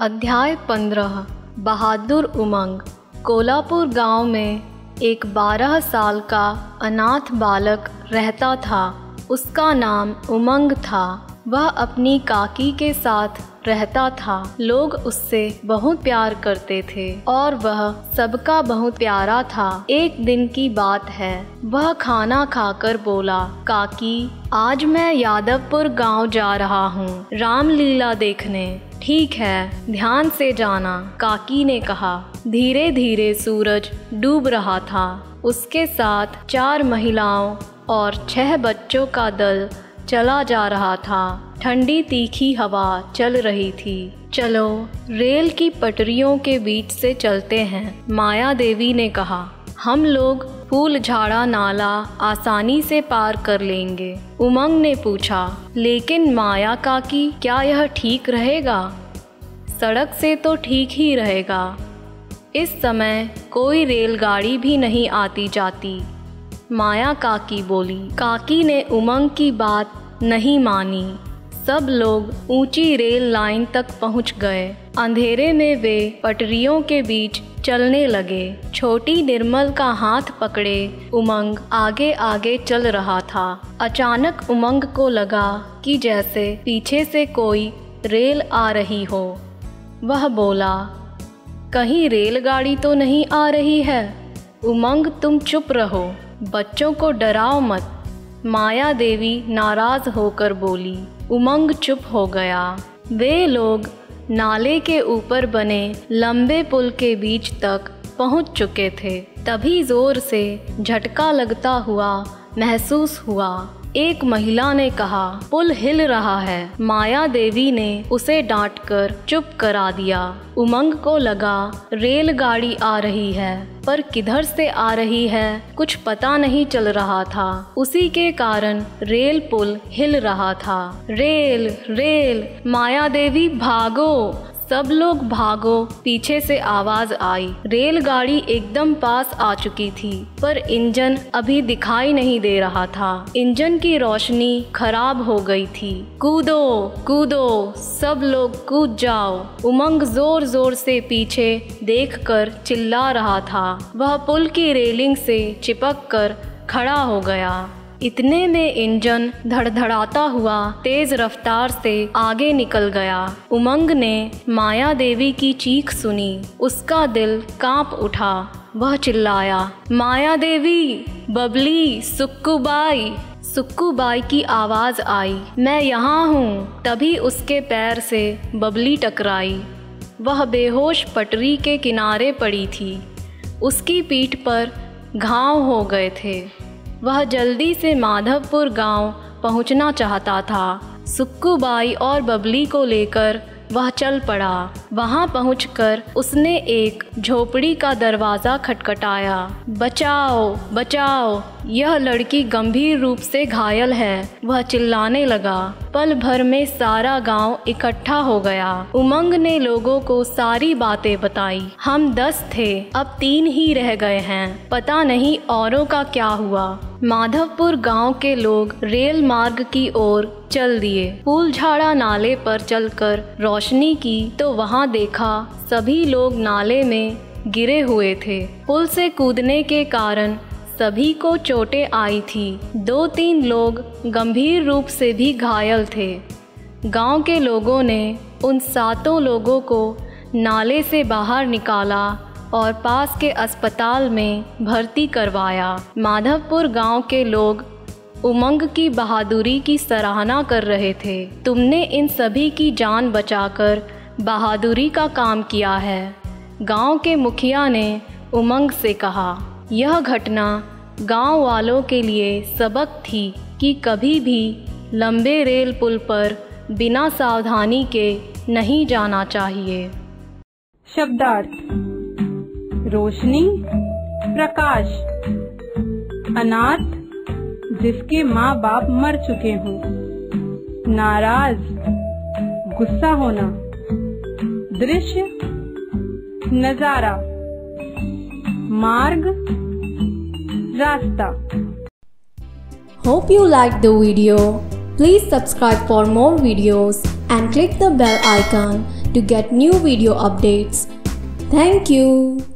अध्याय 15 बहादुर उमंग। कोल्हापुर गांव में एक 12 साल का अनाथ बालक रहता था। उसका नाम उमंग था। वह अपनी काकी के साथ रहता था। लोग उससे बहुत प्यार करते थे और वह सबका बहुत प्यारा था। एक दिन की बात है, वह खाना खाकर बोला, काकी, आज मैं यादवपुर गांव जा रहा हूँ रामलीला देखने। ठीक है, ध्यान से जाना, काकी ने कहा। धीरे धीरे सूरज डूब रहा था। उसके साथ 4 महिलाओं और 6 बच्चों का दल चला जा रहा था। ठंडी तीखी हवा चल रही थी। चलो, रेल की पटरियों के बीच से चलते हैं, माया देवी ने कहा। हम लोग फूल झाड़ा नाला आसानी से पार कर लेंगे। उमंग ने पूछा, लेकिन माया काकी, क्या यह ठीक रहेगा? सड़क से तो ठीक ही रहेगा। इस समय कोई रेलगाड़ी भी नहीं आती जाती, माया काकी बोली। काकी ने उमंग की बात नहीं मानी। सब लोग ऊंची रेल लाइन तक पहुंच गए। अंधेरे में वे पटरियों के बीच चलने लगे। छोटी निर्मल का हाथ पकड़े उमंग आगे आगे चल रहा था। अचानक उमंग को लगा कि जैसे पीछे से कोई रेल आ रही हो। वह बोला, कहीं रेलगाड़ी तो नहीं आ रही है? उमंग, तुम चुप रहो, बच्चों को डराओ मत, माया देवी नाराज होकर बोली। उमंग चुप हो गया। वे लोग नाले के ऊपर बने लंबे पुल के बीच तक पहुंच चुके थे। तभी जोर से झटका लगता हुआ महसूस हुआ। एक महिला ने कहा, पुल हिल रहा है। माया देवी ने उसे डांटकर चुप करा दिया। उमंग को लगा रेलगाड़ी आ रही है, पर किधर से आ रही है कुछ पता नहीं चल रहा था। उसी के कारण रेल पुल हिल रहा था। रेल रेल, माया देवी भागो, सब लोग भागो, पीछे से आवाज आई। रेलगाड़ी एकदम पास आ चुकी थी, पर इंजन अभी दिखाई नहीं दे रहा था। इंजन की रोशनी खराब हो गई थी। कूदो कूदो, सब लोग कूद जाओ। उमंग जोर जोर से पीछे देखकर चिल्ला रहा था। वह पुल की रेलिंग से चिपक कर खड़ा हो गया। इतने में इंजन धड़धड़ाता हुआ तेज रफ्तार से आगे निकल गया। उमंग ने माया देवी की चीख सुनी। उसका दिल कांप उठा। वह चिल्लाया, माया देवी, बबली, सुक्कूबाई। सुक्कूबाई की आवाज आई, मैं यहाँ हूँ। तभी उसके पैर से बबली टकराई। वह बेहोश पटरी के किनारे पड़ी थी। उसकी पीठ पर घाव हो गए थे। वह जल्दी से माधवपुर गांव पहुंचना चाहता था। सुक्कूबाई और बबली को लेकर वह चल पड़ा। वहां पहुंचकर उसने एक झोपड़ी का दरवाज़ा खटखटाया। बचाओ बचाओ, यह लड़की गंभीर रूप से घायल है, वह चिल्लाने लगा। पल भर में सारा गांव इकट्ठा हो गया। उमंग ने लोगों को सारी बातें बताई। हम 10 थे, अब 3 ही रह गए हैं, पता नहीं औरों का क्या हुआ। माधवपुर गांव के लोग रेल मार्ग की ओर चल दिए। फूलझाड़ा नाले पर चलकर रोशनी की तो वहां देखा सभी लोग नाले में गिरे हुए थे। पुल से कूदने के कारण सभी को चोटें आई थी। 2-3 लोग गंभीर रूप से भी घायल थे। गांव के लोगों ने उन 7 लोगों को नाले से बाहर निकाला और पास के अस्पताल में भर्ती करवाया। माधवपुर गांव के लोग उमंग की बहादुरी की सराहना कर रहे थे। तुमने इन सभी की जान बचाकर बहादुरी का काम किया है, गांव के मुखिया ने उमंग से कहा। यह घटना गांव वालों के लिए सबक थी कि कभी भी लंबे रेल पुल पर बिना सावधानी के नहीं जाना चाहिए। शब्दार्थ: रोशनी, प्रकाश। अनाथ, जिसके माँ बाप मर चुके हों। नाराज, गुस्सा होना। दृश्य, नजारा। मार्ग, रास्ता। Hope you liked the video. Please subscribe for more videos and click the bell icon to get new video updates. Thank you.